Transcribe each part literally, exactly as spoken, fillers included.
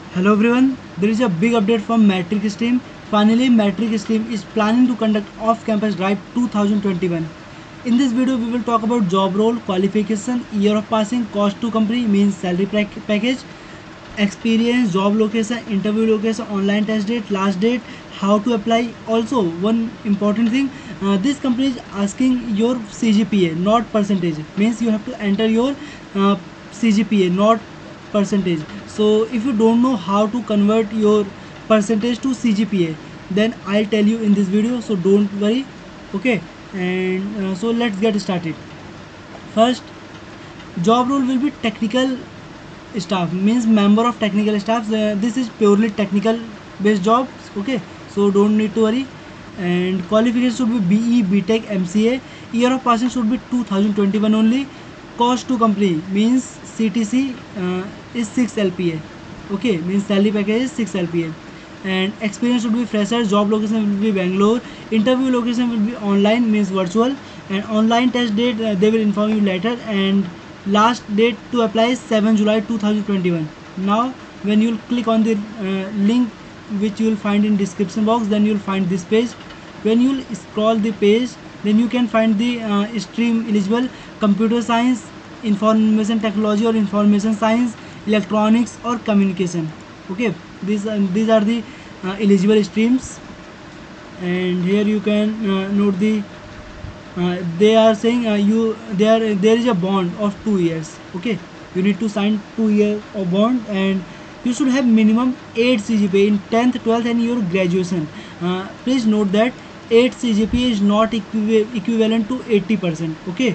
Hello everyone, there is a big update from Matrix Stream. Finally, Matrix Stream is planning to conduct off-campus drive twenty twenty-one. In this video, we will talk about job role, qualification, year of passing, cost to company means salary package, experience, job location, interview location, online test date, last date, how to apply. Also, one important thing, uh, this company is asking your C G P A, not percentage. Means you have to enter your uh, C G P A, not percentage. So if you don't know how to convert your percentage to C G P A, then I'll tell you in this video, so don't worry. Okay, and uh, so let's get started. First, job role will be technical staff, means member of technical staff. Uh, this is purely technical based jobs. Okay, so don't need to worry. And qualification should be B E, B Tech, M C A. Year of passing should be two thousand twenty-one only. Cost to company means C T C uh, is six L P A. Okay, means salary package is six L P A. And experience should be fresher. Job location will be Bangalore. Interview location will be online, means virtual. And online test date uh, they will inform you later. And last date to apply is seventh July two thousand twenty-one. Now when you click on the uh, link which you will find in description box, then you will find this page. When you scroll the page, then you can find the uh, stream eligible: computer science, information technology or information science, electronics or communication. Okay, these are, these are the uh, eligible streams. And here you can uh, note the uh, they are saying uh, you there there is a bond of two years. Okay, you need to sign two years of bond, and you should have minimum eight C G P A in tenth, twelfth and your graduation. Uh, please note that eight C G P A is not equi equivalent to eighty percent. Okay,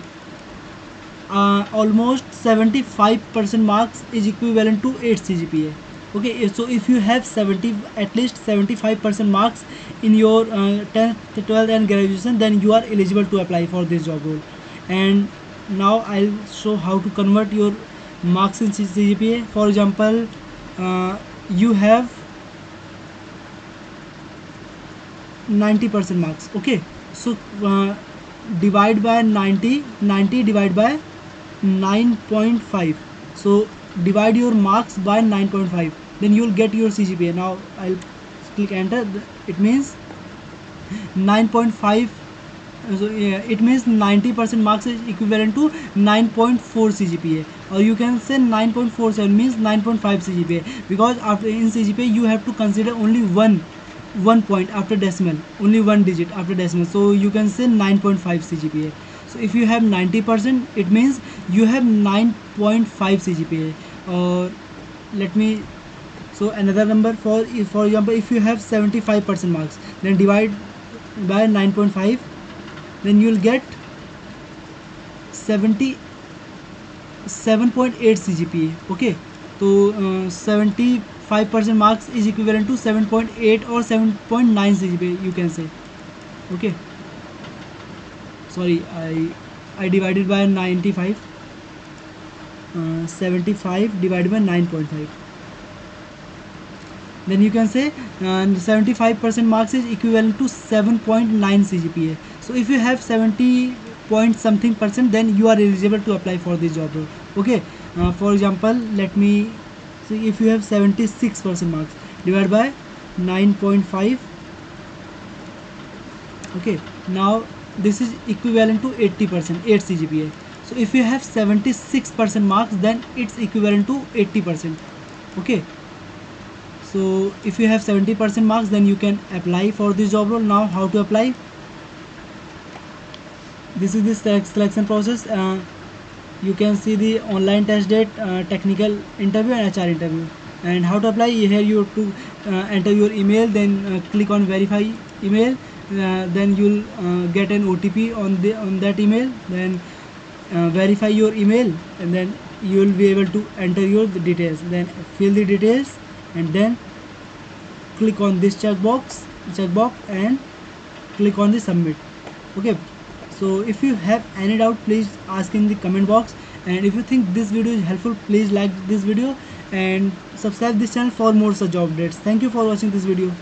uh, almost seventy-five percent marks is equivalent to eight C G P A. Okay, so if you have seventy, at least seventy-five percent marks in your uh, tenth, twelfth and graduation, then you are eligible to apply for this job role. And now I'll show how to convert your marks in C G P A. For example, uh, you have ninety percent marks. Okay, so uh, divide by ninety, ninety divided by nine point five. So divide your marks by nine point five, then you will get your C G P A. Now I'll click enter. It means nine point five. So yeah, it means ninety percent marks is equivalent to nine point four C G P A, or you can say nine point four seven means nine point five C G P A, because after in C G P A you have to consider only one one point after decimal, only one digit after decimal. So you can say nine point five C G P A. So if you have ninety percent, it means you have nine point five C G P A. Or let me, so another number, for for example, if you have seventy-five percent marks, then divide by nine point five, then you will get seventy-seven point eight C G P A. Okay, so uh, seventy-five percent marks is equivalent to seven point eight or seven point nine C G P A, you can say. Okay, sorry, I I divided by ninety-five. Uh, seventy-five divided by nine point five, then you can say uh, seventy-five percent marks is equivalent to seven point nine C G P A. So if you have seventy point something percent, then you are eligible to apply for this job role. Okay, uh, for example, let me see. If you have seventy-six percent marks, divided by nine point five. Okay, now this is equivalent to eighty percent, eight C G P A. So if you have seventy-six percent marks, then it's equivalent to eighty percent. Okay, so if you have seventy percent marks, then you can apply for this job role. Now how to apply? This is the selection process. Uh, you can see the online test date, uh, technical interview and H R interview. And how to apply? Here you have to uh, enter your email, then uh, click on verify email. Uh, then you'll uh, get an O T P on the on that email. Then uh, verify your email, and then you will be able to enter your details. Then fill the details, and then click on this checkbox checkbox and click on the submit. Okay, so if you have any doubt, please ask in the comment box. And if you think this video is helpful, please like this video and subscribe this channel for more such job updates. Thank you for watching this video.